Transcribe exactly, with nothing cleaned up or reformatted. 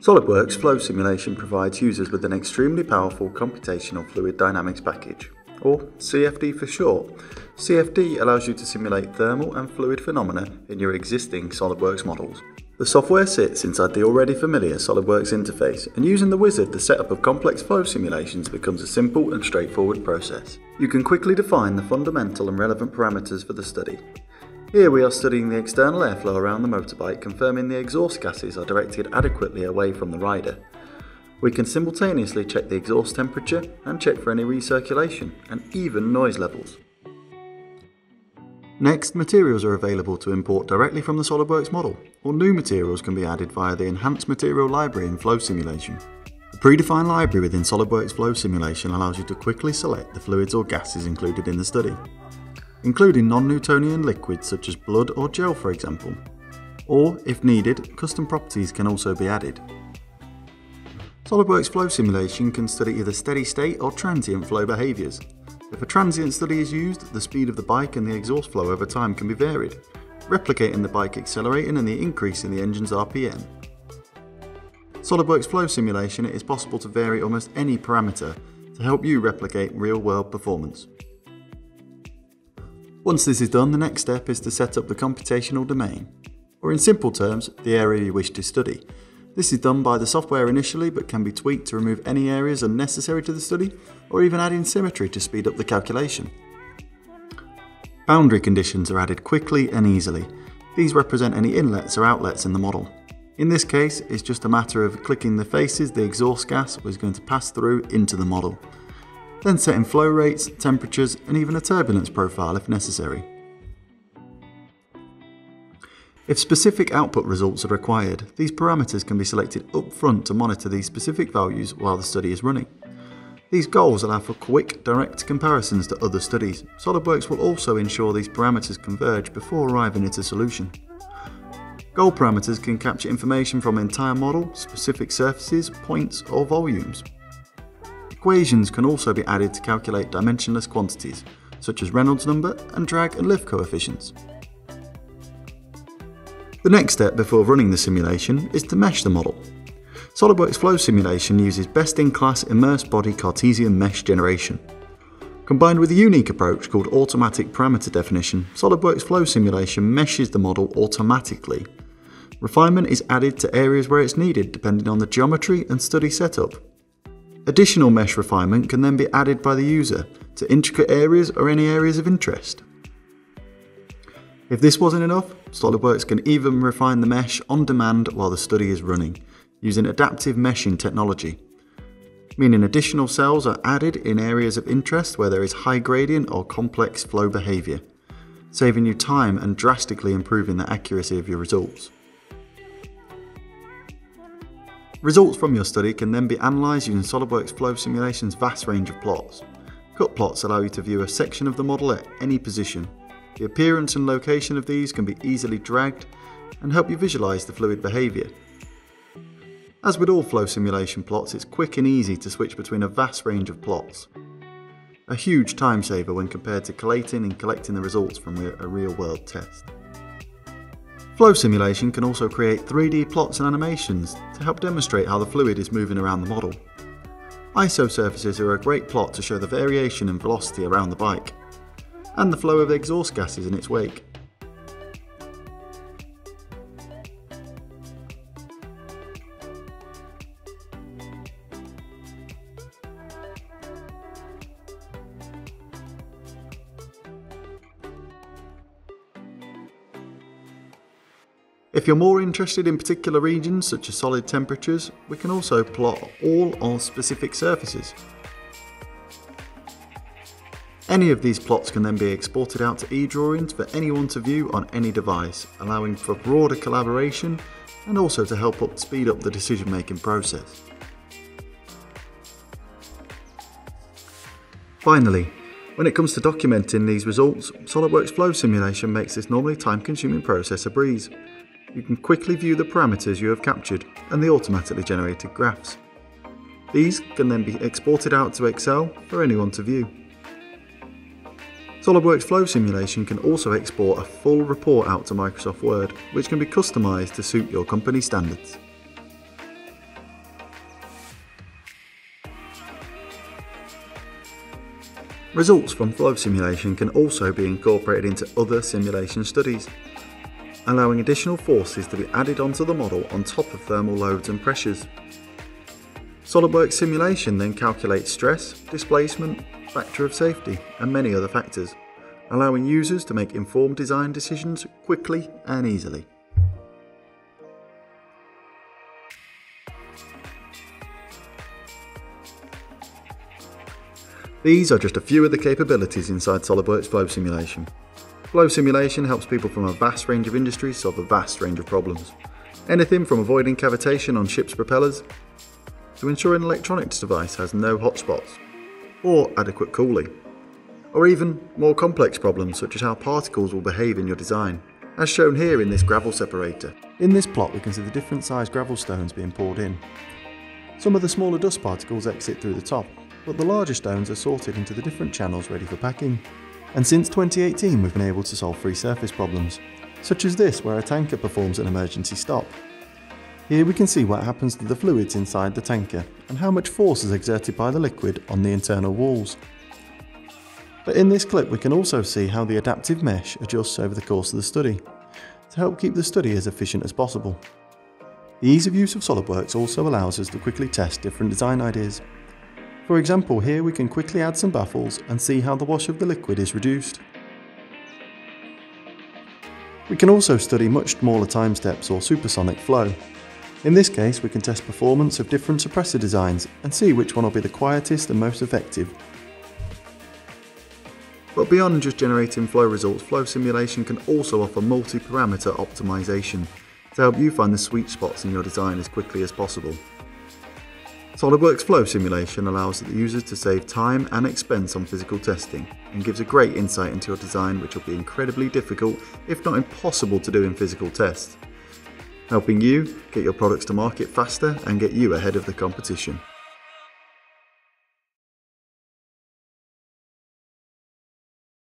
SOLIDWORKS Flow Simulation provides users with an extremely powerful computational fluid dynamics package, or C F D for short. C F D allows you to simulate thermal and fluid phenomena in your existing SOLIDWORKS models. The software sits inside the already familiar SOLIDWORKS interface, and using the wizard, the setup of complex flow simulations becomes a simple and straightforward process. You can quickly define the fundamental and relevant parameters for the study. Here we are studying the external airflow around the motorbike, confirming the exhaust gases are directed adequately away from the rider. We can simultaneously check the exhaust temperature and check for any recirculation and even noise levels. Next, materials are available to import directly from the SOLIDWORKS model, or new materials can be added via the Enhanced Material Library in Flow Simulation. The predefined library within SOLIDWORKS Flow Simulation allows you to quickly select the fluids or gases included in the study, including non-Newtonian liquids such as blood or gel, for example. Or, if needed, custom properties can also be added. SOLIDWORKS Flow Simulation can study either steady state or transient flow behaviours. If a transient study is used, the speed of the bike and the exhaust flow over time can be varied, replicating the bike accelerating and the increase in the engine's R P M. SOLIDWORKS Flow Simulation, it is possible to vary almost any parameter to help you replicate real-world performance. Once this is done, the next step is to set up the computational domain, or in simple terms, the area you wish to study. This is done by the software initially, but can be tweaked to remove any areas unnecessary to the study, or even add in symmetry to speed up the calculation. Boundary conditions are added quickly and easily. These represent any inlets or outlets in the model. In this case, it's just a matter of clicking the faces the exhaust gas was going to pass through into the model, then setting flow rates, temperatures, and even a turbulence profile if necessary. If specific output results are required, these parameters can be selected up front to monitor these specific values while the study is running. These goals allow for quick, direct comparisons to other studies. SOLIDWORKS will also ensure these parameters converge before arriving at a solution. Goal parameters can capture information from an entire model, specific surfaces, points, or volumes. Equations can also be added to calculate dimensionless quantities, such as Reynolds number and drag and lift coefficients. The next step before running the simulation is to mesh the model. SOLIDWORKS Flow Simulation uses best-in-class immersed body Cartesian mesh generation. Combined with a unique approach called automatic parameter definition, SOLIDWORKS Flow Simulation meshes the model automatically. Refinement is added to areas where it's needed depending on the geometry and study setup. Additional mesh refinement can then be added by the user to intricate areas or any areas of interest. If this wasn't enough, SOLIDWORKS can even refine the mesh on demand while the study is running, using adaptive meshing technology, meaning additional cells are added in areas of interest where there is high gradient or complex flow behaviour, saving you time and drastically improving the accuracy of your results. Results from your study can then be analysed using SOLIDWORKS Flow Simulation's vast range of plots. Cut plots allow you to view a section of the model at any position. The appearance and location of these can be easily dragged and help you visualise the fluid behaviour. As with all flow simulation plots, it's quick and easy to switch between a vast range of plots. A huge time saver when compared to collating and collecting the results from a real-world test. Flow simulation can also create three D plots and animations to help demonstrate how the fluid is moving around the model. I S O surfaces are a great plot to show the variation in velocity around the bike, and the flow of exhaust gases in its wake. If you're more interested in particular regions such as solid temperatures, we can also plot all on specific surfaces. Any of these plots can then be exported out to e-drawings for anyone to view on any device, allowing for broader collaboration and also to help up, speed up the decision-making process. Finally, when it comes to documenting these results, SOLIDWORKS Flow Simulation makes this normally time-consuming process a breeze. You can quickly view the parameters you have captured and the automatically generated graphs. These can then be exported out to Excel for anyone to view. SOLIDWORKS Flow Simulation can also export a full report out to Microsoft Word, which can be customised to suit your company standards. Results from flow simulation can also be incorporated into other simulation studies, allowing additional forces to be added onto the model on top of thermal loads and pressures. SOLIDWORKS simulation then calculates stress, displacement, factor of safety, and many other factors, allowing users to make informed design decisions quickly and easily. These are just a few of the capabilities inside SOLIDWORKS Flow Simulation. Flow simulation helps people from a vast range of industries solve a vast range of problems. Anything from avoiding cavitation on ships' propellers, to ensuring an electronics device has no hotspots, or adequate cooling, or even more complex problems such as how particles will behave in your design, as shown here in this gravel separator. In this plot we can see the different sized gravel stones being poured in. Some of the smaller dust particles exit through the top, but the larger stones are sorted into the different channels ready for packing. And since twenty eighteen we've been able to solve free surface problems, such as this where a tanker performs an emergency stop. Here we can see what happens to the fluids inside the tanker and how much force is exerted by the liquid on the internal walls. But in this clip we can also see how the adaptive mesh adjusts over the course of the study, to help keep the study as efficient as possible. The ease of use of SOLIDWORKS also allows us to quickly test different design ideas. For example, here we can quickly add some baffles and see how the wash of the liquid is reduced. We can also study much smaller time steps or supersonic flow. In this case we can test performance of different suppressor designs and see which one will be the quietest and most effective. But beyond just generating flow results, flow simulation can also offer multi-parameter optimization to help you find the sweet spots in your design as quickly as possible. SOLIDWORKS Flow Simulation allows the users to save time and expense on physical testing and gives a great insight into your design, which will be incredibly difficult, if not impossible, to do in physical tests, helping you get your products to market faster and get you ahead of the competition.